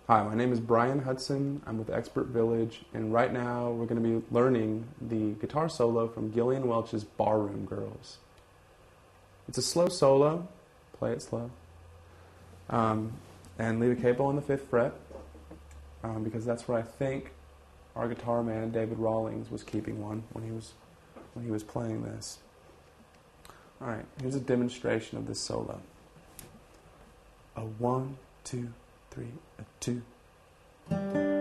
Hi, my name is Brian Hudson. I'm with Expert Village, and right now we're going to be learning the guitar solo from Gillian Welch's Ballroom Girls. It's a slow solo. Play it slow. And leave a capo on the 5th fret, because that's where I think our guitar man David Rawlings was keeping one when he was playing this. All right, here's a demonstration of this solo. A 1, 2, 3, a 2.